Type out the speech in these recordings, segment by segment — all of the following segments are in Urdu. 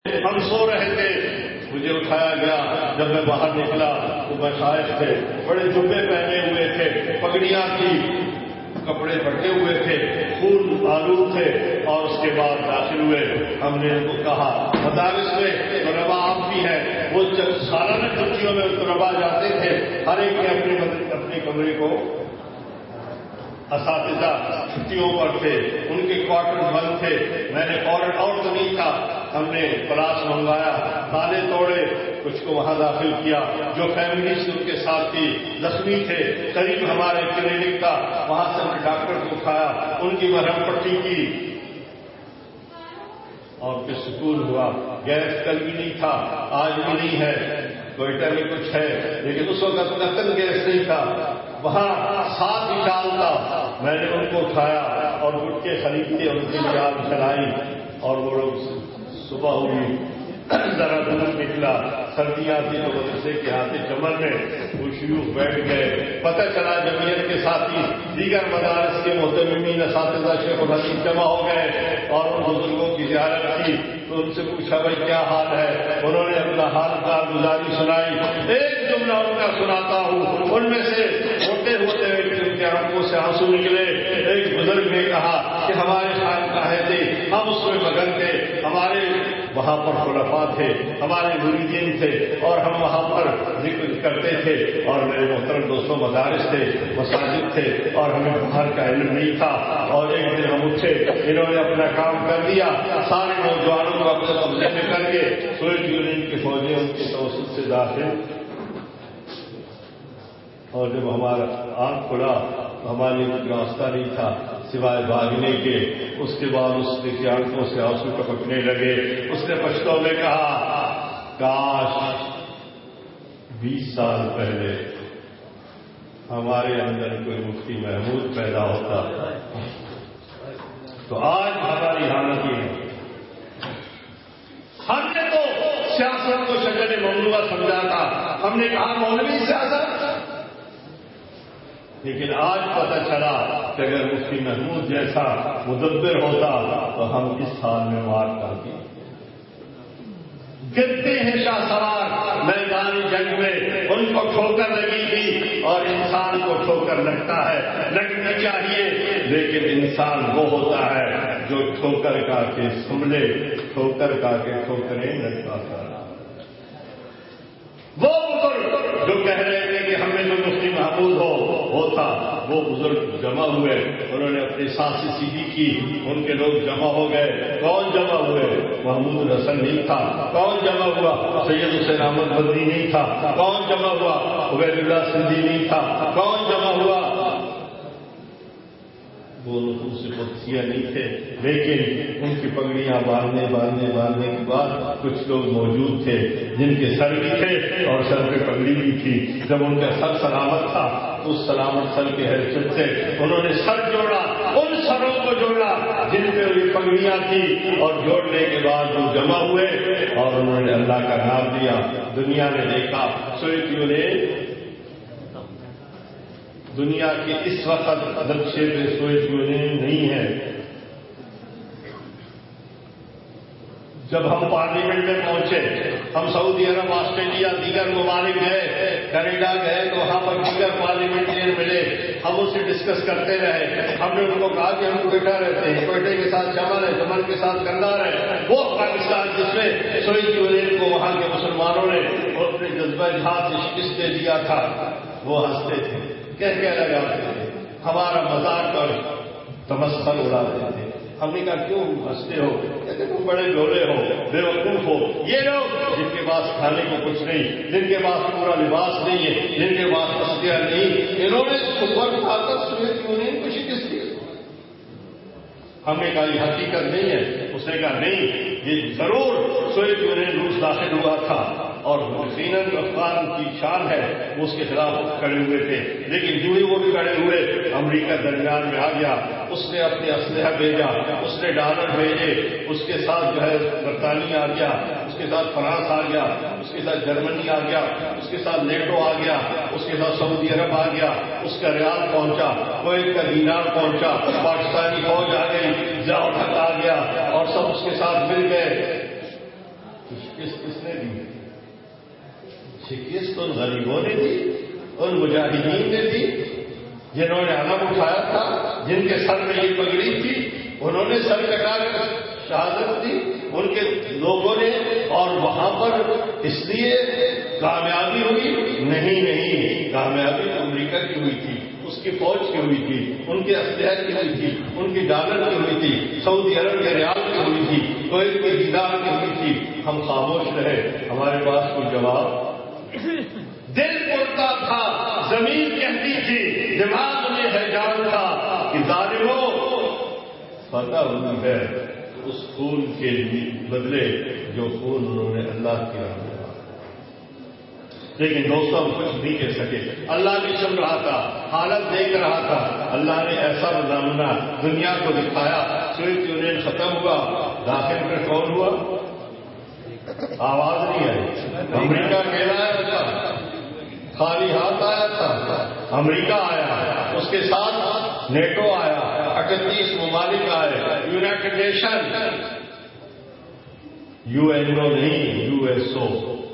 ہم سو رہے تھے، مجھے اٹھایا گیا. جب میں باہر نکلا تو مشائخ تھے، بڑے جبے پہنے ہوئے تھے، پگڑیاں تھی، کپڑے پھٹے ہوئے تھے، خون آلود تھے. اور اس کے بعد داخل ہوئے. ہم نے ان کو کہا مدارس میں طلبا آپ بھی ہیں، وہ سالانہ چھٹیوں میں طلبا جاتے تھے، ہر ایک نے اپنے کمرے کو، اساتذہ چھٹیوں پر تھے، ان کے کوارٹر بند تھے. میں نے فوراً اور تو نہیں تھا، ہم نے کلاس منگوایا، تالے توڑے، کچھ کو وہاں داخل کیا. جو فیملیز ان کے ساتھ تھی، زخمی تھے، قریب ہمارے کلینک کا، وہاں سے ہم نے ڈاکٹر کو اٹھایا، ان کی مرہم پٹی کی اور پھر سکون ہوا. گیس کل بھی نہیں تھا، آج بھی نہیں ہے، کوئٹہ میں کچھ ہے، لیکن اس وقت قتل گیس نہیں تھا. وہاں ساتھ ہی ڈالتا. میں نے ان کو اٹھایا اور گٹکے خرید کے ان کی جان چلائی. اور وہ لوگ صبح ہوئی، ذرا دور نکلا، سردیاں تھی تو مدرسے کے ہاتھے چمن میں وہ شیوخ بیٹھ گئے. پتہ چلا جمعیت کے ساتھی دیگر مدارس کے محتممین اساتذہ شیخ الحدیث جمع ہو گئے اور ان بزرگوں کی زیارت کی. تو ان سے پوچھا بھائی کیا حال ہے؟ انہوں نے اپنا حال کارگزاری سنائی. ایک جملہ ان کا سناتا ہوں، ان میں سے ہوتے ہوتے ان کے آنکھوں سے آنسو نکلے. ایک بزرگ نے کہا کہ ہمارے خانقاہیں تھے، ہم اس میں مگن تھے، ہمارے وہاں پر خلفاء تھے، ہمارے مریدین تھے اور ہم وہاں پر ذکر کرتے تھے. اور میرے محترم دوستوں، مدارس تھے، مساجد تھے اور ہمیں باہر کا علم نہیں تھا. اور ایک دن ہم اٹھے، انہوں نے اپنا کام کر دیا، سارے نوجوانوں کو اپنے قبضے میں کر کے سوویت یونین کی فوجیں ان کے توسط سے داخل. اور جب ہمارا آنکھ کھلا تو ہمارے کچھ راستہ نہیں تھا سوائے بھاگنے کے. اس کے بعد اس کی آنکھوں سے آنسو ٹپکنے لگے. اس نے پشتو میں کہا کاش 20 سال پہلے ہمارے اندر کوئی مفتی محمود پیدا ہوتا تو آج ہماری حالت یہ ہے. ہم نے تو سیاست کو شجر ممنوعہ سمجھا تھا، ہم نے کہا مولوی سیاست، لیکن آج پتہ چلا کہ اگر مفتی محمود جیسا مدبر ہوتا تو ہم اس حال میں مار کرتے. گرتے ہیں شاہ سوار میدان جنگ میں، ان کو ٹھوکر لگی تھی اور انسان کو ٹھوکر لگتا ہے، لگنی چاہیے، لیکن انسان وہ ہوتا ہے جو ٹھوکر کا کے سملے، ٹھوکر کا کے ٹھوکریں لگتا ہے. وہ بزرگ جو کہہ رہے تھے کہ ہمیں جو مفتی محمود ہوتا، وہ بزرگ جمع ہوئے، انہوں نے اپنی سانسیں سیدھی کی، ان کے لوگ جمع ہو گئے. کون جمع ہوئے؟ محمود حسن نہیں تھا. کون جمع ہوا؟ سید حسین احمد بدری نہیں تھا. کون جمع ہوا؟ عبید اللہ سندھی نہیں تھا. کون جمع ہوا؟ وہ نفوس قدسیہ نہیں تھے، لیکن ان کی پگڑیاں باندھنے کے بعد کچھ لوگ موجود تھے جن کے سر بھی تھے اور سر پہ پگڑی بھی تھی. جب ان کا سر سلامت تھا تو اس سلامت سر کے حیثیت سے انہوں نے سر جوڑا، ان سروں کو جوڑا جن پہ یہ پگڑیاں تھی، اور جوڑنے کے بعد وہ جمع ہوئے اور انہوں نے اللہ کا نام دیا. دنیا نے دیکھا سوویت یونین، دنیا کے اس وقت نقشے پہ سوویت یونین نہیں ہے. جب ہم پارلیمنٹ میں پہنچے، ہم سعودی عرب، آسٹریلیا، دیگر ممالک گئے، کینیڈا گئے تو وہاں پر دیگر پارلیمنٹرین ملے، ہم ان سے ڈسکس کرتے رہے. ہم نے ان کو کہا کہ ہم کوئٹہ رہتے ہیں، کوئٹے کے ساتھ چمن ہے، چمن کے ساتھ کندھار ہے. وہ پاکستان جس میں سوویت یونین کو وہاں کے مسلمانوں نے اپنے جذبہ جہاد سے شکست دے دیا تھا، وہ ہنستے تھے، کہہ لگاتے تھے، ہمارا مذاق اور تمسخر اڑاتے تھے. ہم نے کہا کیوں ہنستے ہو؟ کہتے تم بڑے ڈولے ہو، بے وقوف ہو. یہ لوگ جن کے پاس کھانے کو کچھ نہیں، جن کے پاس پورا لباس نہیں ہے، جن کے پاس اسلحہ نہیں، انہوں نے سپر کھا کر سوویت یونین کو شکست دی. ہم نے کہا یہ حقیقت نہیں ہے. اس نے کہا نہیں، یہ ضرور سوویت یونین روس داخل ہوا تھا اور یقیناً افغان کی شان ہے، وہ اس کے خلاف کھڑے ہوئے تھے، لیکن جو ہی وہ کھڑے ہوئے امریکہ درمیان میں آ گیا. اس نے اپنے اسلحہ بھیجا، اس نے ڈالر بھیجے، اس کے ساتھ جو ہے برطانیہ آ گیا، اس کے ساتھ فرانس آ گیا، اس کے ساتھ جرمنی آ گیا، اس کے ساتھ نیٹو آ گیا، اس کے ساتھ سعودی عرب آ گیا، اس کا ریال پہنچا، کویت کا دینار پہنچا، پاکستانی فوج آ گئی، ضیاء الحق آ گیا اور سب اس کے ساتھ مل گئے. کس نے دی؟ شکست ان غریبوں نے دی، ان مجاہدین نے دی جنہوں نے علم اٹھایا تھا، جن کے سر میں یہ پگڑی تھی، انہوں نے سر کٹا کر شہادت دی ان کے لوگوں نے. اور وہاں پر اس لیے کامیابی ہوئی نہیں، کامیابی امریکہ کی ہوئی تھی، اس کی فوج کی ہوئی تھی، ان کے اسلحے کی ہوئی تھی، ان کی ڈالر کی ہوئی تھی، سعودی عرب کے ریال کی ہوئی تھی، کویت کے دینار کی ہوئی تھی. ہم خاموش رہے، ہمارے پاس کوئی جواب. دل اڑتا تھا، زمین کہتی تھی، دماغ میں ہیجان تھا کہ ظالموں فتح ہوئی ہے اس خون کے بدلے جو خون انہوں نے اللہ کی راہ میں. لیکن دوستوں ہم کچھ نہیں کہہ سکے. اللہ بھی سن رہا تھا، حالت دیکھ رہا تھا. اللہ نے ایسا نمونہ دنیا کو دکھایا. سوویت یونین ختم ہوا، داخل میں کون ہوا؟ آواز نہیں آئی. امریکہ اکیلا آیا تھا، خالی ہاتھ آیا تھا. امریکہ آیا، اس کے ساتھ نیٹو آیا، 38 ممالک آئے، یونائٹڈ نیشن، UN نہیں USO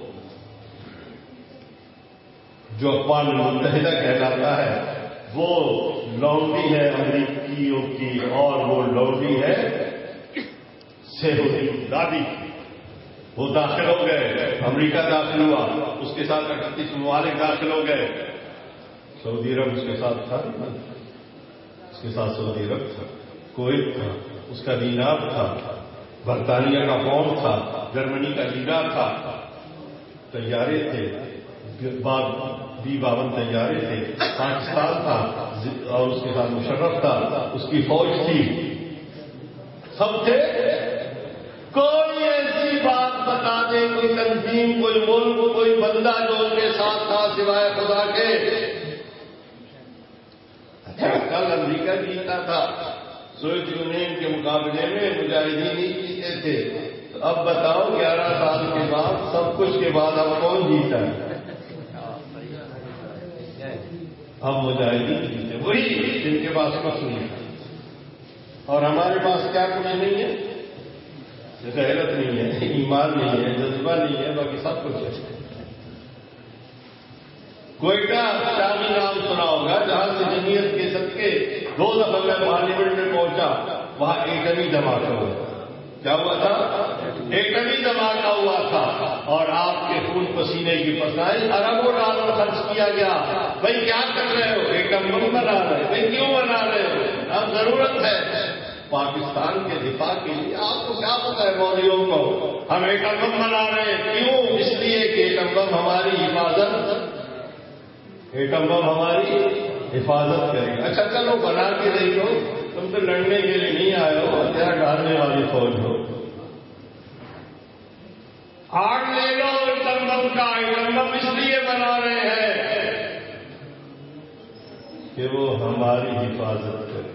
جو اقوام متحدہ کہلاتا ہے. وہ لونڈی ہے امریکیوں کی، اور وہ لونڈی ہے سعودی دادی کی. وہ داخل ہو گئے، امریکہ داخل ہوا، اس کے ساتھ 38 ممالک داخل ہو گئے. سعودی عرب اس کے ساتھ تھا، اس کے ساتھ سعودی عرب تھا، کویت تھا، اس کا دینار تھا، برطانیہ کا پاؤنڈ تھا، جرمنی کا لیرا تھا، طیارے تھے، B-52 طیارے تھے، پاکستان تھا، اور اس کے ساتھ مشرف تھا، اس کی فوج تھی، سب تھے. کوئی ایسی بات بتا دے، کوئی تنظیم، کوئی ملک، کوئی بندہ جو ان کے ساتھ تھا سوائے خدا کے. کل امریکہ جیتا تھا، سوویت یونین کے مقابلے میں مجاہدین ہی جیتے تھے. تو اب بتاؤ 11 سال کے بعد، سب کچھ کے بعد اب کون جیتا ہے؟ اب مجاہدین جیتے، وہی جن کے پاس کچھ نہیں ہے. اور ہمارے پاس کیا کچھ نہیں ہے؟ غیرت نہیں ہے، ایمان نہیں ہے، جذبہ نہیں ہے، باقی سب کچھ ہے. کوئٹہ شامی نام سنا ہوگا، جہاں سے جمعیت کے صدقے 2 دفعہ میں پارلیمنٹ میں پہنچا، وہاں ایٹمی دھماکہ ہوا. کیا ہوا تھا؟ ایٹمی دھماکہ ہوا تھا. اور آپ کے خون پسینے کی فضائل اربوں ڈالر خرچ کیا گیا. بھائی کیا کر رہے ہو؟ ایٹم بم بنا رہے. بھائی کیوں بنا رہے ہو؟ اب ضرورت ہے پاکستان کے دفاع کے لیے. آپ کو کیا پتا ہے مولویوں کو؟ ہم ایٹم بم بنا رہے ہیں. کیوں؟ اس لیے کہ ایٹم بم ہماری حفاظت کرے گا. اچھا چلو بنا کے دے دو، تم تو لڑنے کے لیے نہیں آئے ہو، ہتھیار ڈالنے والی فوج ہو. آگ لے لو ایٹم بم کا. ایٹم بم اس لیے بنا رہے ہیں کہ وہ ہماری حفاظت کرے.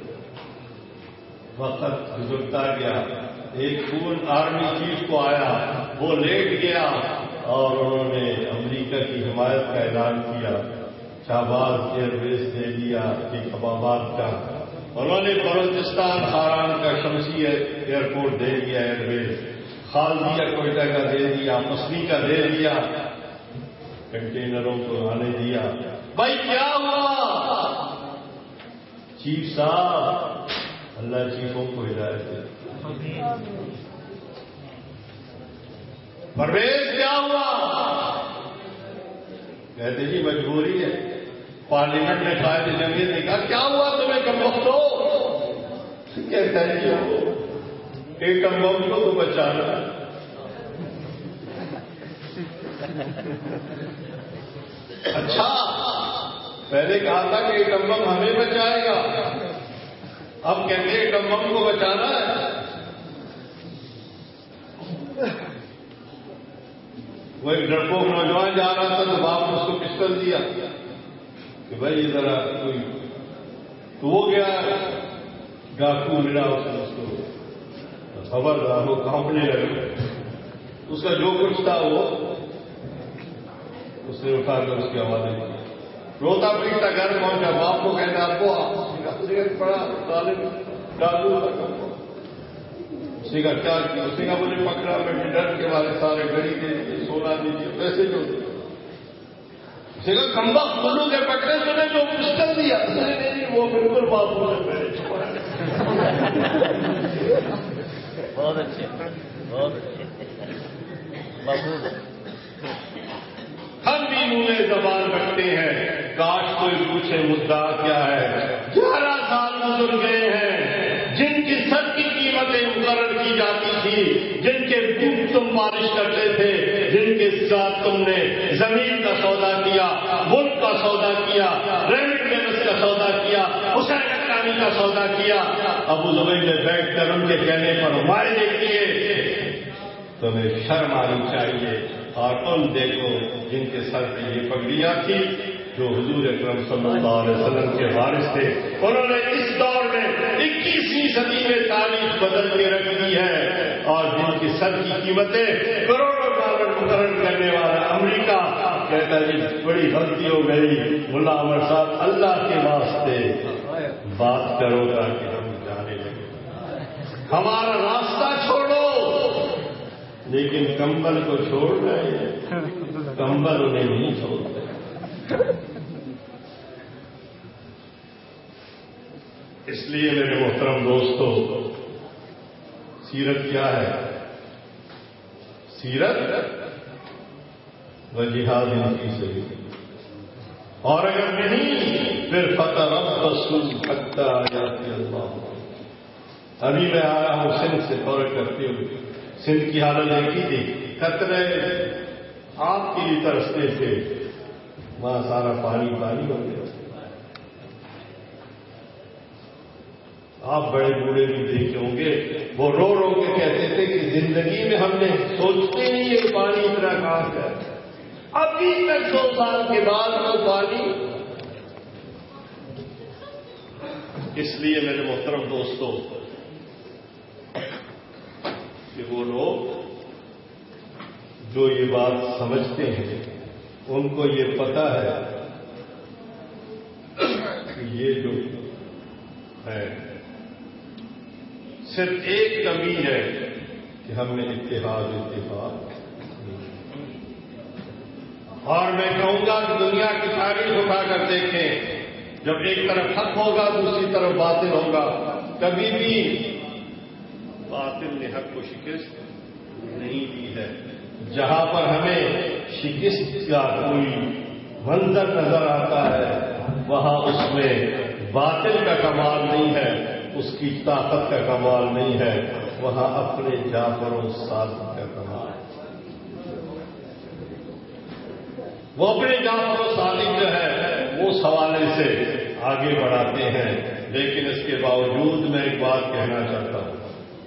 وقت گزرتا گیا، ایک فون آرمی چیف کو آیا، وہ لیٹ گیا اور انہوں نے امریکہ کی حمایت کا اعلان کیا. شہباز ایئر بیس دے دیا ایک آباد کا، انہوں نے بلوچستان خاران کا شمسی ایئرپورٹ دے دیا، ایئر بیس خالدیہ کوئٹہ کا دے دیا، مسلی کا دے دیا، کنٹینروں کو آنے دیا. بھائی کیا ہوا؟ چیف صاحب، اللہ چیفوں کو ہدایت دے. پرویز کیا ہوا؟ کہتے جی مجبوری ہے. پارلیمنٹ میں قائد جمہوریت نے کہا کیا ہوا تمہیں کم وقت ہو؟ کہتا ہے جی ایٹم بم کو تو بچانا. اچھا پہلے کہا تھا کہ ایٹم بم ہمیں بچائے گا، اب کہتے ہیں ایٹم بم کو بچانا ہے. وہ ایک ڈرپوک نوجوان جا رہا تھا تو باپ نے اس کو پسٹل دیا کہ بھائی یہ ذرا کوئی، تو وہ گیا ڈاکو ملا، اس کو خبردار وہ کانپنے لگے. اس کا جو کچھ تھا وہ اس نے اٹھا کر اس کی آوازیں کی. روتا پیٹتا گھر پہنچا، باپ کو کہتا آپ کو پڑا طالب ڈاکو اس نے کہا کیا کیا؟ اس نے کہا مجھے پکڑا، میں ڈر کے والے سارے گڑی دے دیے، سونا دیجیے، پیسے جو اس نے کہا کمبا کھولوں کے پکڑے تو نے جو پسٹل دیا، نہیں وہ بالکل بات ہو رہے بہت اچھے بہت اچھے ہم بھی منہ زبان رکھتے ہیں، کاش کوئی پوچھے مدعا کیا ہے۔ 11 سال گزر گئے ہیں جن کی سب کی قیمتیں مقرر کی جاتی تھی، جن کے بوٹ تم مالش کرتے تھے، جن کے ساتھ تم نے زمین کا سودا کیا، ملک کا سودا کیا، ریمٹ بیلنس کا سودا کیا، حسین حقانی کا سودا کیا، ابو ظبی نے بیٹھ کر ان کے کہنے پر معاہدے کیے۔ تمہیں شرم آنی چاہیے۔ اور تم دیکھو جن کے سر پہ یہ پگڑیاں تھی جو حضور اکرم صلی اللہ علیہ وسلم کے وارث تھے، انہوں نے اس دور میں 21ویں صدی میں تاریخ بدل کے رکھ دی ہے، اور جن کی سر کی قیمتیں کروڑوں ڈالر مقرر کرنے والا امریکہ کہتا جی بڑی غلطی ہو گئی، ملا عمر صاحب اللہ کے واسطے بات کرو تاکہ ہم جانے لگے، ہمارا راستہ چھوڑو، لیکن کمبل کو چھوڑ رہے ہیں، کمبل انہیں نہیں چھوڑتے۔ اس لیے میرے محترم دوستو، سیرت کیا ہے؟ سیرت و جہاد فی سبیل اللہ، اور اگر نہیں پھر فتربصوا حتی یأتی اللہ۔ ابھی میں آیا ہوں سندھ سے دورہ کرتے ہوئے، سندھ کی حالت ایک ہی تھی، قطرے آپ کے لیے ترستے تھے، وہاں سارا پانی پانی ہو گیا۔ آپ بڑے بوڑھے بھی دیکھے ہوں گے، وہ رو رو کے کہتے تھے کہ زندگی میں ہم نے سوچتے نہیں یہ پانی اتنا کہاں ہے، ابھی تک 2 سال کے بعد وہ پانی۔ اس لیے میرے محترم دوستوں کہ وہ لوگ جو یہ بات سمجھتے ہیں ان کو یہ پتا ہے کہ یہ جو ہے صرف ایک کمی ہے کہ ہم نے اتحاد اور میں کہوں گا کہ دنیا کی تاریخ اٹھا کر دیکھیں، جب ایک طرف حق ہوگا دوسری طرف باطل ہوگا، کبھی بھی باطل نے حق کو شکست نہیں دی ہے۔ جہاں پر ہمیں شکست کا کوئی منظر نظر آتا ہے وہاں اس میں باطل کا کمال نہیں ہے، اس کی طاقت کا کمال نہیں ہے، وہاں اپنے جعفر و صادق کا کمال ہے۔ وہ اپنے جعفر و صادق جو ہے وہ حوالے سے آگے بڑھاتے ہیں، لیکن اس کے باوجود میں ایک بات کہنا چاہتا ہوں،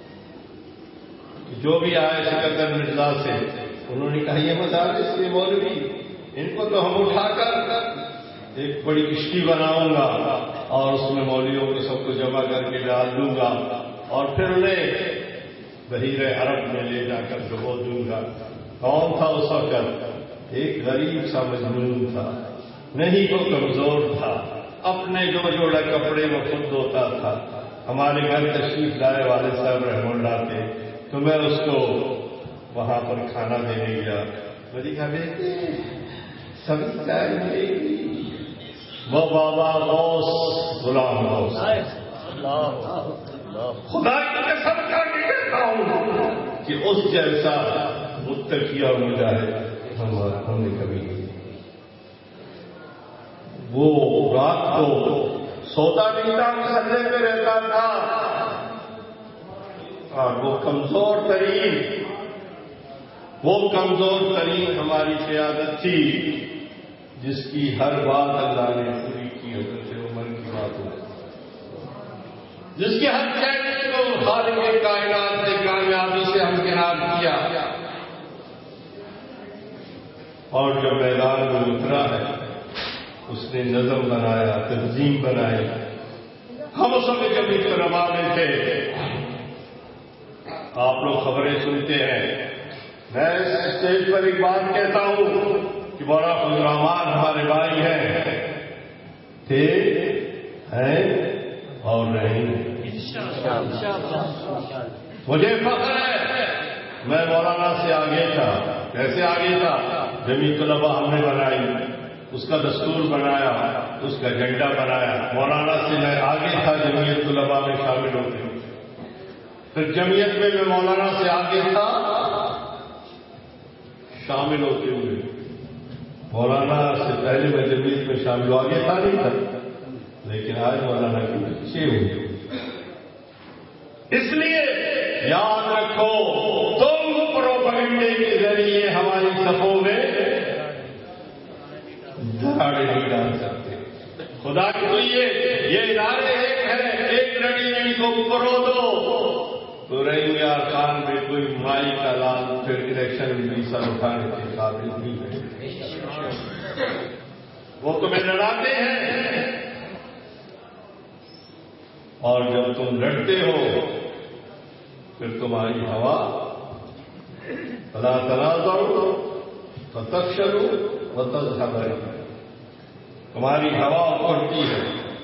جو بھی آئے سکندر مرزا سے انہوں نے کہا یہ مدارس کے مولوی، ان کو تو ہم اٹھا کر ایک بڑی کشتی بناؤں گا اور اس میں مولویوں کو سب کو جمع کر کے ڈال دوں گا اور پھر انہیں بحیر عرب میں لے جا کر ڈبو دوں گا۔ کون تھا اس وقت؟ ایک غریب سا مجنون تھا، نہیں تو کمزور تھا، اپنے جو جوڑا کپڑے میں خود دھوتا تھا۔ ہمارے گھر تشریف لائے والد صاحب رحمہ اللہ تھے، تو میں اس کو وہاں پر کھانا دینے گیا، میری کہا بیٹے سبھی چائے ملے گی، وہ بابا غوث غلام غوث، خدا کی قسم کر کے کہتا ہوں کہ اس جیسا متقی اور مجاہد ہم نے کبھی نہیں۔ وہ رات کو سوتا نہیں تھا، مسلے پہ رہتا تھا، اور وہ کمزور ترین ہماری قیادت تھی، جس کی ہر بات اللہ نے پوری کی، حضرت عمر کی بات ہو، جس کی ہر چیلنج کو خالق کائنات نے کامیابی سے ہمکنار کیا، اور جب میدان میں اترا ہے اس نے نظم بنایا، تنظیم بنائی۔ ہم اس میں کبھی علماء میں تھے، آپ لوگ خبریں سنتے ہیں، میں اس اسٹیج پر ایک بات کہتا ہوں کہ بڑا الرحمان ہمارے بھائی ہیں، تھے، ہیں اور رہیں۔ مجھے فخر ہے میں مولانا سے آگے تھا. کیسے آگے تھا؟ جمیعت طلباء ہم نے بنائی، اس کا دستور بنایا، اس کا ایجنڈا بنایا. مولانا سے میں آگے تھا جمیعت طلباء میں شامل ہوتے ہوئے. پھر جمعیت میں میں مولانا سے آگے تھا شامل ہوتے ہوئے. مولانا سے پہلے میں جمعیت میں شامل آگے تھا نہیں تھا، لیکن آج مولانا کے پیچھے ہوئے. اس لیے یاد رکھو تم پروپیگنڈے کے ذریعے ہماری صفوں میں دراڑیں نہیں ڈال سکتے. خدا کے لیے یہ ادارے ایک ہے، ایک ریڈیمنٹ کو پرو دو تو رہی یار خان میں کوئی مائی کا لال پھر الیکشن میں سر اٹھانے کے قابل نہیں ہے. وہ تمہیں لڑاتے ہیں اور جب تم لڑتے ہو پھر تمہاری ہوا فلا تنازعوا فتفشلوا وتذهب ريحكم. تمہاری ہوا اڑتی ہے.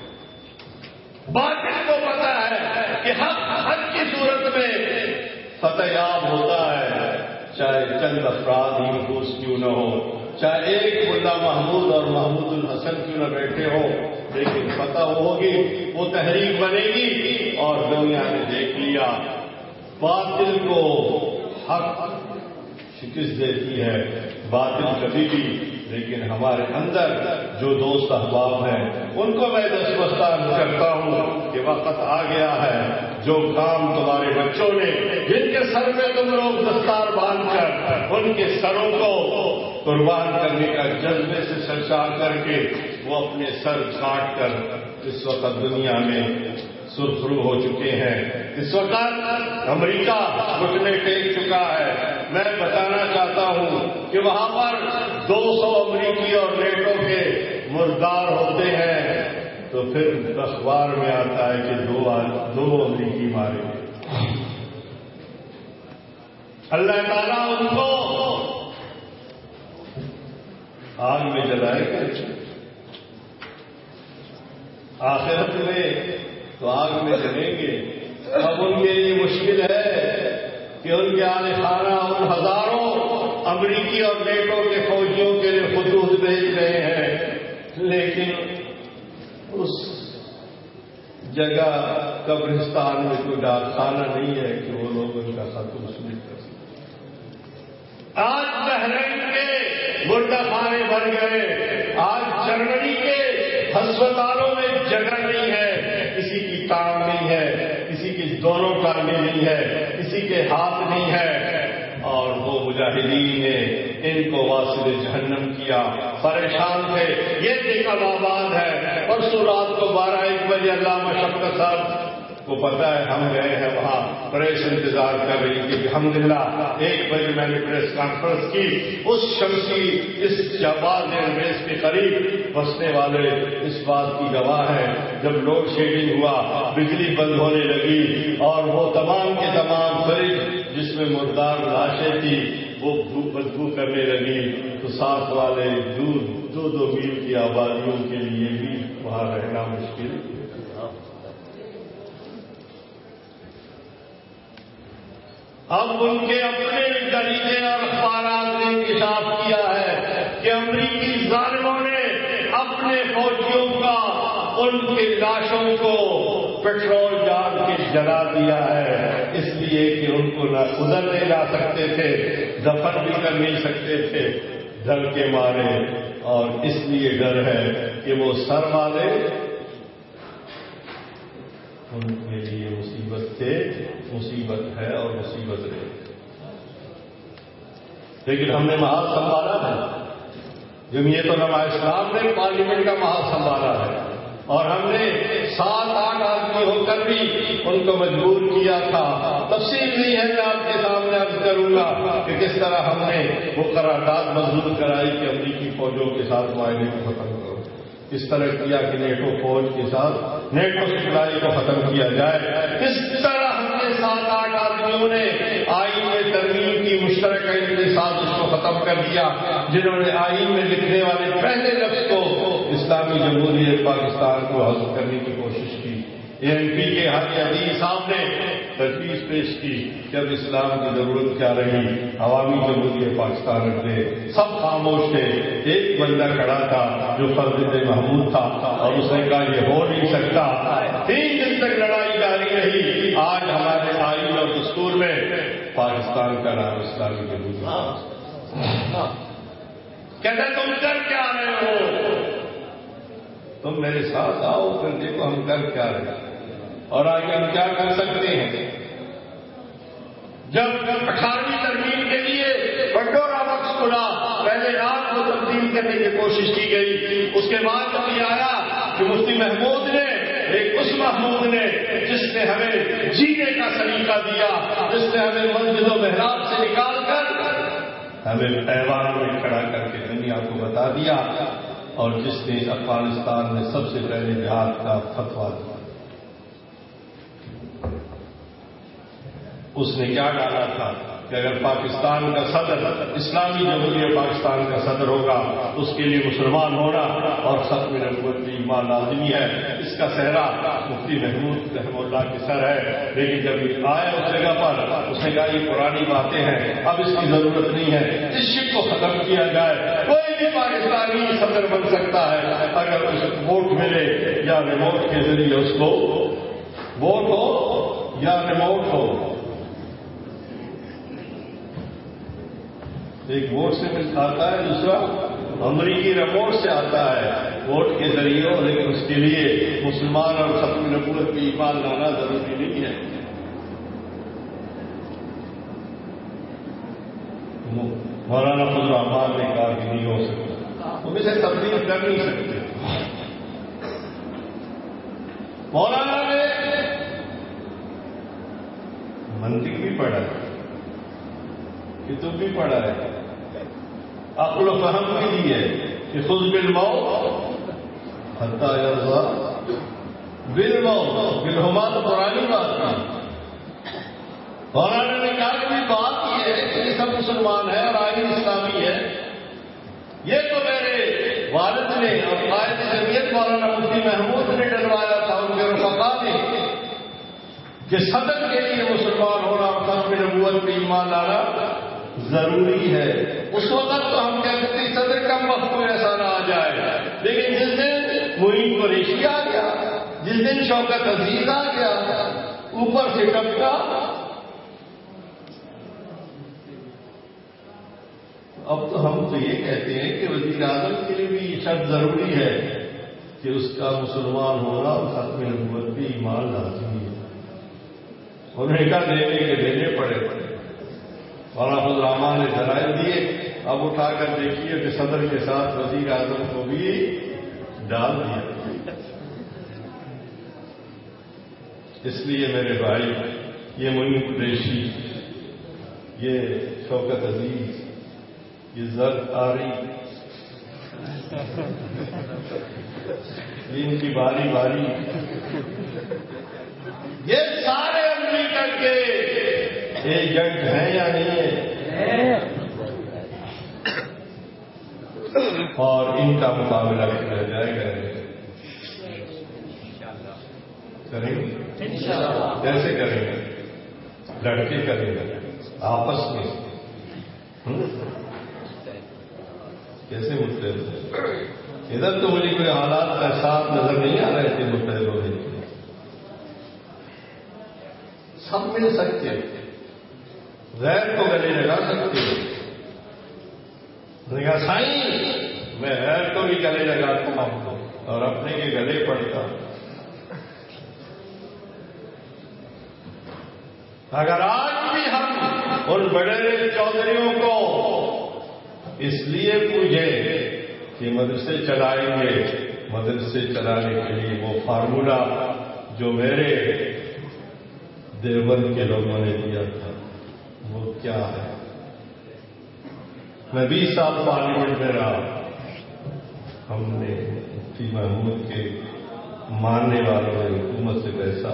باطل کو پتا ہے کہ حق کی صورت میں فتح یاب ہوتا ہے، چاہے چند افراد ہی محفوظ کیوں نہ ہو، چاہے ایک ملا محمود اور محمود الحسن کیوں نہ بیٹھے ہو، لیکن فتح ہوگی، وہ تحریک بنے گی. اور دنیا نے دیکھ لیا باطل کو حق شکست دیتی ہے، باطل کبھی بھی. لیکن ہمارے اندر جو دوست احباب ہیں ان کو میں دستبستار کرتا ہوں کہ وقت آ گیا ہے. جو کام تمہارے بچوں نے جن کے سر میں تم لوگ دستار باندھ کر ان کے سروں کو قربان کرنے کا جذبے سے سرشار کر کے وہ اپنے سر کاٹ کر اس وقت دنیا میں سرخرو ہو چکے ہیں. اس وقت امریکہ گھٹنے ٹیک چکا ہے. میں بتانا چاہتا ہوں کہ وہاں پر 200 امریکی اور نیٹو کے مردار ہوتے ہیں تو پھر اخبار میں آتا ہے کہ دو امریکی مارے گئے. اللہ تعالیٰ ان کو آگ میں جلائے گا. آخرت میں تو آگ میں جلیں گے. اب ان کے لیے مشکل ہے کہ ان کے اہل خانہ ان ہزاروں امریکی اور نیٹو کے فوجیوں کے لیے خطوط بھیج رہے ہیں، لیکن اس جگہ قبرستان میں کوئی ڈاک خانہ نہیں ہے کہ وہ لوگ ان کا خط وصول کر سکیں. آج بحرین کے مردہ خانے بھر گئے. آج جرمنی کے ہسپتالوں میں جگہ نہیں ہے، کسی کی ٹانگ نہیں ہے، کسی کی دونوں ٹانگیں نہیں ہے، کسی کے ہاتھ نہیں ہے. اور وہ مجاہدین نے ان کو واصل جہنم کیا. پریشان تھے. یہ دیکھا آباد ہے. پرسوں رات کو 12-1 بجے علامہ شفقت صاحب کو پتا ہے ہم گئے ہیں وہاں. پریس انتظار کر رہی تھی. الحمدللہ 1 بجے میں نے پریس کانفرنس کی. اس شمسی اس جبال ریلویز کے قریب بسنے والے اس بات کی گواہ ہیں جب لوڈ شیڈنگ ہوا، بجلی بند ہونے لگی اور وہ تمام کے تمام فریج جس میں مردار لاشیں تھی وہ بدبو کرنے لگی تو ساتھ والے دو میل کی آبادیوں کے لیے بھی وہاں رہنا مشکل. اب ان کے اپنے جریدے اور اخبارات نے انکشاف کیا ہے کہ امریکی ظالموں نے اپنے فوجیوں کا ان کی لاشوں کو پیٹرول ڈال کے جلا دیا ہے، اس لیے کہ ان کو نہ ادھر لے جا سکتے تھے، دفن بھی کر نہیں سکتے تھے ڈر کے مارے. اور اس لیے ڈر ہے کہ وہ سر والے ان کے لیے مصیبت تھے، مصیبت ہے اور مصیبت رہے. لیکن ہم نے محاذ سنبھالا ہے. جمعیت علماء اسلام نے پارلیمنٹ کا محاذ سنبھالا ہے اور ہم نے 7-8 آدمی ہو کر بھی ان کو مجبور کیا تھا. تفصیل نہیں ہے، میں آپ کے سامنے عرض کروں گا کہ کس طرح ہم نے وہ قرارداد منظور کرائی کہ امریکی فوجوں کے ساتھ معاہدے کو ختم کرو. اس طرح کیا کہ نیٹو فوج کے ساتھ نیٹو سپلائی کو ختم کیا جائے. اس طرح ہم نے 7-8 آدمیوں نے آئین میں ترمیم کی مشترکہ ان کے ساتھ اس کو ختم کر دیا، جنہوں نے آئین میں لکھنے والے پہلے لفظ کو اسلامی جمہوریہ پاکستان کو حذف کرنے کی کوشش کی. ایم پی کے حاجی عدیل صاحب نے تجویز پیش کی کہ اب اسلام کی ضرورت کیا رہی، عوامی جمہوریہ پاکستان رکھے، سب خاموش تھے۔ ایک بندہ کھڑا تھا جو فرزند محمود تھا، اور اس نے کہا یہ ہو نہیں سکتا۔ 3 دن تک لڑائی جاری رہی۔ آج ہمارے آئین اور دستور میں پاکستان کا نام اسلامی جمہوریہ۔ کہتے تم کر کیا رہے ہو؟ تم میرے ساتھ آؤ، پھر دیکھو ہم کر کیا رہے ہیں اور آگے ہم کیا کر سکتے ہیں۔ جب 18ویں ترمیم کے لیے بٹورا وقت کھلا، پہلے رات کو تبدیل کرنے کی کوشش کی گئی، اس کے بعد جب یہ آیا کہ مفتی محمود نے، ایک اس محمود نے جس نے ہمیں جینے کا سلیقہ دیا، جس نے ہمیں مسجد و محراب سے نکال کر ہمیں ایوان میں کھڑا کر کے دنیا کو بتا دیا، اور جس نے افغانستان میں سب سے پہلے جہاد کا فتویٰ دیا، اس نے کیا ڈالا تھا کہ اگر پاکستان کا صدر اسلامی جمہوریہ پاکستان کا صدر ہوگا، اس کے لیے مسلمان ہونا اور ختم نبوت کی ایمان لازمی ہے۔ اس کا صحرا مفتی محمود رحمہ اللہ کی سر ہے، لیکن جب یہ آئے اس جگہ پر، اس نے کہا یہ پرانی باتیں ہیں، اب اس کی ضرورت نہیں ہے، اس شک کو ختم کیا جائے۔ کوئی بھی پاکستانی صدر بن سکتا ہے اگر اس ووٹ ملے یا ریموٹ کے ذریعے، اس کو ووٹ ہو یا ریموٹ ہو۔ ایک ووٹ سے مل آتا ہے، دوسرا امریکی ریموٹ سے آتا ہے، ووٹ کے ذریعے ہو، لیکن اس کے لیے مسلمان اور ختم نبوت کی ایمان لانا ضروری نہیں ہے۔ مولانا فضل الرحمان نے کہا کہ نہیں ہو سکتا، تم اسے تبدیل کر نہیں سکتے۔ مولانا نے منطق بھی پڑھا ہے، یہ تم بھی پڑھا ہے، عقل و فہم بھی دی ہے کہ خود بالموت حتی یرضا بالموت، بالہما تو پرانی بات ہے۔ مولانا نے کہا کہ بات یہ ہے کہ یہ سب مسلمان ہے اور آئین اسلامی ہے، یہ تو میرے والد نے اور قائد جمعیت مولانا مفتی محمود نے ڈلوایا تھا ان کے رفقا نے کہ صدر کے لیے مسلمان ہونا اور ختم نبوت پہ ایمان لانا ضروری ہے۔ اس وقت تو ہم کہتے تھے صدر کا وقت کوئی ایسا نہ آ جائے، لیکن جس دن معین قریشی آ گیا، جس دن شوکت عزیز آ گیا، اوپر سے ٹپکا، اب تو ہم تو یہ کہتے ہیں کہ وزیر اعظم کے لیے بھی یہ شرط ضروری ہے کہ اس کا مسلمان ہونا اور ختم نبوت بھی ایمان لازمی ہے۔ انہوں نے کہا دینے کے دینے پڑے۔ مولانا فضل الرحمان نے دلائل دیے، اب اٹھا کر دیکھیے کہ صدر کے ساتھ وزیر اعظم کو بھی ڈال دیا۔ اس لیے میرے بھائی، یہ معین قریشی، یہ شوکت عزیز، یہ زرد آری، یہ ان کی باری باری، یہ سارے امریکن کے ایجنٹ ہیں یا نہیں ہے، اور ان کا مقابلہ کیا جائے گا، کریں گے کیسے کریں گے؟ لڑکے کریں گے آپس میں، کیسے متحد؟ ادھر تو مجھے کوئی حالات کا ساتھ نظر نہیں آ رہے تھے متحد ہونے کے، سب مل سکتے، غیر کو گلے لگا سکتے۔ نے کہا سائیں میں غیر کو بھی گلے لگاتا ہوں اور اپنے کے گلے پڑتا ہوں۔ اگر آج بھی ہم ان بڑے چودھریوں کو اس لیے پوچھیں کہ مدرسے چلائیں گے، مدرسے چلانے کے لیے وہ فارمولا جو میرے دیوبند کے لوگوں نے دیا تھا وہ کیا ہے؟ میں 20 سال پارلیمنٹ میں رہا، ہم نے مفتی محمود کے ماننے والوں نے حکومت سے پیسہ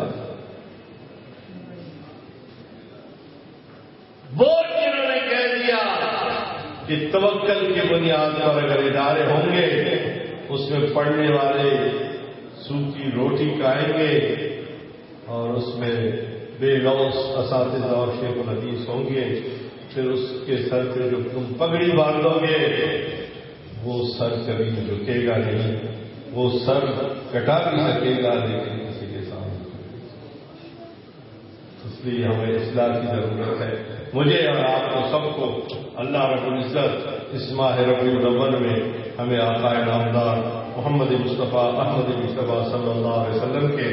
وہ جنہوں نے کہہ دیا کہ توکل کی بنیاد پر اگر ادارے ہوں گے اس میں پڑھنے والے سوکھی روٹی کھائیں گے اور اس میں بے لوث اساتذہ اور شیخ الحدیث ہوں گے، پھر اس کے سر پہ جو تم پگڑی باندھو گے وہ سر کبھی جھکے گا نہیں، وہ سر کٹا بھی سکے گا لیکن کسی کے سامنے. اس لیے ہمیں اصلاح کی ضرورت ہے. مجھے اور آپ کو سب کو اللہ رب العزت اس ماہ ربیع الاول میں ہمیں آقا نامدار محمد مصطفیٰ احمد مصطفیٰ صلی اللہ علیہ وسلم کے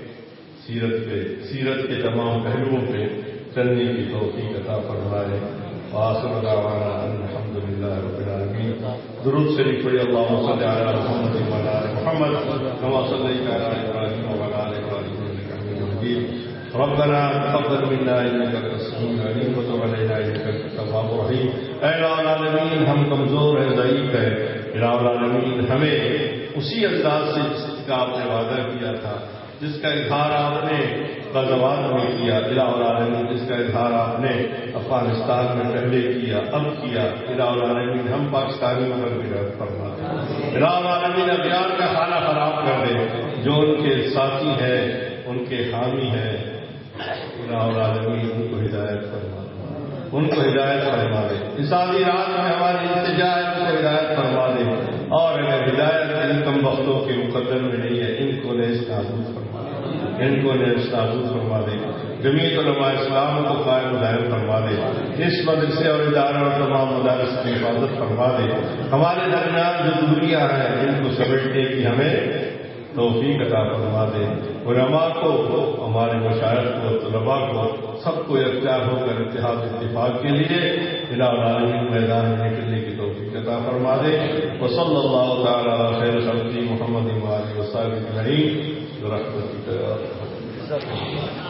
سیرت کے تمام پہلوؤں پہ چلنے کی توفیق عطا فرمائے. وآخر دعوانا الحمد للہ رب العالمین. درود شریف پڑھی اللہم صلی علی محمد وعلی آل محمد کما صلیت علی ابراہیم وعلی آل ابراہیم انک حمید مجید. ربنا تقبل منا انك انت السميع العليم وتب علينا انك انت التواب الرحيم. اے الہ العالمین ہم کمزور ہیں، ضعیف ہیں. الہ العالمین ہمیں اسی انداز سے جس کا آپ نے وعدہ کیا تھا، جس کا اظہار آپ نے غزوات میں کیا، الہ العالمین جس کا اظہار آپ نے افغانستان میں پہلے کیا اب کیا، الہ العالمین ہم پاکستانیوں پر بھی رحم فرما دیں. الہ العالمین ابھیان کا کھانا خراب کر دے، جو ان کے ساتھی ہیں ان کے حامی ہیں، الہ العالمین ان کو ہدایت فرما دے، ان کو ہدایت فرما دے. اس آدھی رات میں ہماری التجا ہے، ان کو ہدایت فرما دے. اور اگر ہدایت ان کم وقتوں کے مقدر میں نہیں ہے، ان کو نیز نابود فرما دے، ان کو نیز نابود فرما دے. جمیعت علماء اسلام کو قائم دائم فرما دے. اس مدرسے اور ادارے اور تمام مدارس کی حفاظت فرما دے. ہمارے درمیان جو دوریاں ہیں ان کو سمیٹنے کی ہمیں توفیق عطا فرما دے. علماء کو، ہمارے مشائخ کو، طلباء کو، سب کو یکجا ہو کر اتحاد اتفاق کے لیے الہ العالمین میدان میں نکلنے کی توفیق عطا فرما دے. وصلی اللہ تعالی علی خیر خلقہ محمد وآلہ وصحبہ اجمعین برحمتک یا ارحم الراحمین.